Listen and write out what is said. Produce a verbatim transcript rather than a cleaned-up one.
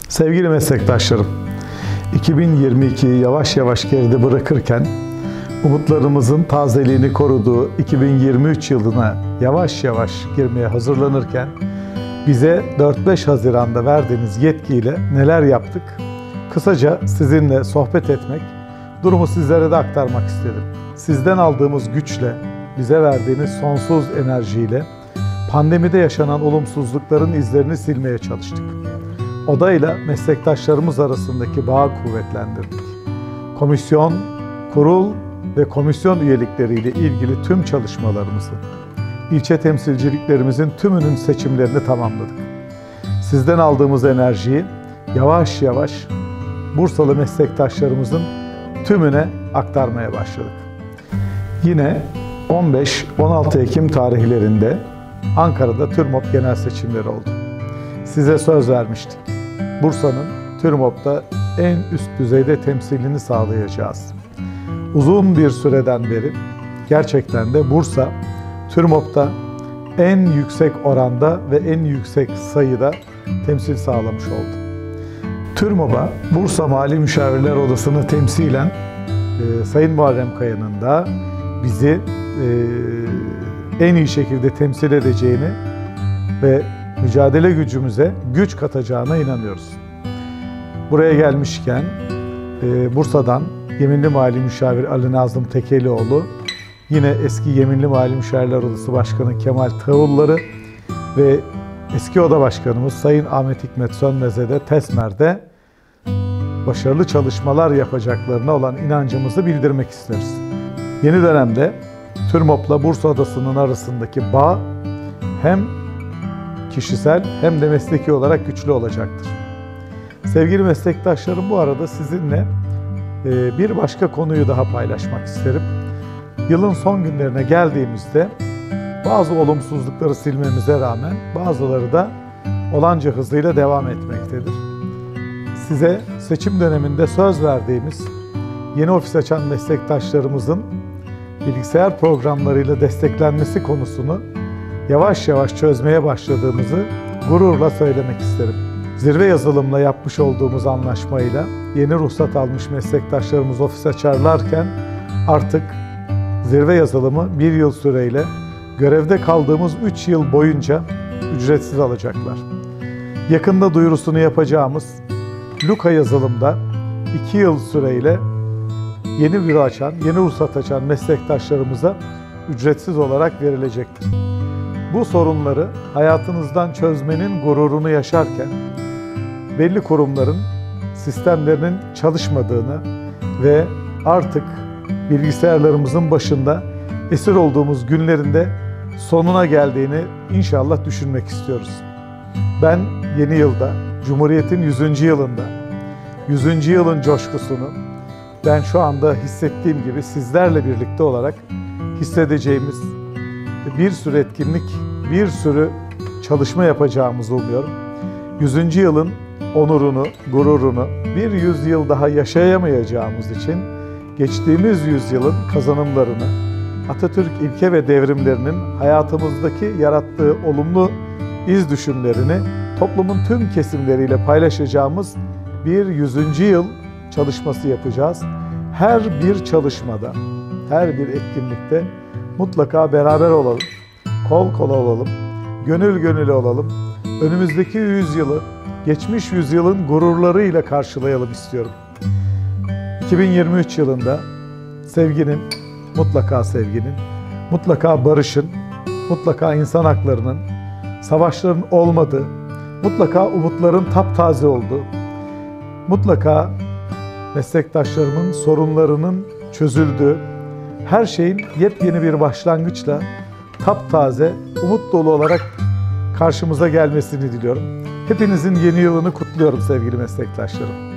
Sevgili meslektaşlarım, iki bin yirmi ikiyi yavaş yavaş geride bırakırken, umutlarımızın tazeliğini koruduğu iki bin yirmi üç yılına yavaş yavaş girmeye hazırlanırken, bize dört beş Haziran'da verdiğiniz yetkiyle neler yaptık? Kısaca sizinle sohbet etmek, durumu sizlere de aktarmak istedim. Sizden aldığımız güçle, bize verdiğiniz sonsuz enerjiyle, pandemide yaşanan olumsuzlukların izlerini silmeye çalıştık. Odayla meslektaşlarımız arasındaki bağı kuvvetlendirdik. Komisyon, kurul ve komisyon üyelikleriyle ilgili tüm çalışmalarımızı, ilçe temsilciliklerimizin tümünün seçimlerini tamamladık. Sizden aldığımız enerjiyi yavaş yavaş Bursalı meslektaşlarımızın tümüne aktarmaya başladık. Yine on beş on altı Ekim tarihlerinde Ankara'da TÜRMOP genel seçimleri oldu. Size söz vermiştik. Bursa'nın TÜRMOP'ta en üst düzeyde temsilini sağlayacağız. Uzun bir süreden beri gerçekten de Bursa TÜRMOP'ta en yüksek oranda ve en yüksek sayıda temsil sağlamış oldu. TÜRMOP'a Bursa Mali Müşavirler Odası'nı temsilen e, Sayın Muharrem Kaya'nın da bizi e, en iyi şekilde temsil edeceğini ve mücadele gücümüze güç katacağına inanıyoruz. Buraya gelmişken e, Bursa'dan Yeminli Mali Müşavir Ali Nazım Tekelioğlu, yine eski Yeminli Mali Müşavirler Odası Başkanı Kemal Tağulları ve eski Oda Başkanımız Sayın Ahmet Hikmet Sönmez'e de TESMER'de başarılı çalışmalar yapacaklarına olan inancımızı bildirmek isteriz. Yeni dönemde TÜRMOP'la Bursa Odası'nın arasındaki bağ hem kişisel hem de mesleki olarak güçlü olacaktır. Sevgili meslektaşlarım, bu arada sizinle bir başka konuyu daha paylaşmak isterim. Yılın son günlerine geldiğimizde bazı olumsuzlukları silmemize rağmen bazıları da olanca hızıyla devam etmektedir. Size seçim döneminde söz verdiğimiz yeni ofis açan meslektaşlarımızın bilgisayar programlarıyla desteklenmesi konusunu yavaş yavaş çözmeye başladığımızı gururla söylemek isterim. Zirve Yazılım'la yapmış olduğumuz anlaşmayla yeni ruhsat almış meslektaşlarımız ofis açarlarken artık Zirve Yazılım'ı bir yıl süreyle görevde kaldığımız üç yıl boyunca ücretsiz alacaklar. Yakında duyurusunu yapacağımız Luka Yazılım'da iki yıl süreyle yeni büro açan, yeni ruhsat açan meslektaşlarımıza ücretsiz olarak verilecektir. Bu sorunları hayatınızdan çözmenin gururunu yaşarken, belli kurumların sistemlerinin çalışmadığını ve artık bilgisayarlarımızın başında esir olduğumuz günlerinde sonuna geldiğini inşallah düşünmek istiyoruz. Ben yeni yılda, Cumhuriyet'in yüzüncü yılında, yüzüncü yılın coşkusunu ben şu anda hissettiğim gibi sizlerle birlikte olarak hissedeceğimiz bir sürü etkinlik, bir sürü çalışma yapacağımızı umuyorum. yüzüncü yılın onurunu, gururunu bir yüzyıl daha yaşayamayacağımız için geçtiğimiz yüzyılın kazanımlarını, Atatürk ilke ve devrimlerinin hayatımızdaki yarattığı olumlu iz düşümlerini toplumun tüm kesimleriyle paylaşacağımız bir yüzüncü yıl çalışması yapacağız. Her bir çalışmada, her bir etkinlikte mutlaka beraber olalım, kol kola olalım, gönül gönüle olalım. Önümüzdeki yüzyılı, geçmiş yüzyılın gururlarıyla karşılayalım istiyorum. iki bin yirmi üç yılında sevginin, mutlaka sevginin, mutlaka barışın, mutlaka insan haklarının, savaşların olmadığı, mutlaka umutların taptaze olduğu, mutlaka meslektaşlarımın sorunlarının çözüldüğü, her şeyin yepyeni bir başlangıçla taptaze, umut dolu olarak karşımıza gelmesini diliyorum. Hepinizin yeni yılını kutluyorum sevgili meslektaşlarım.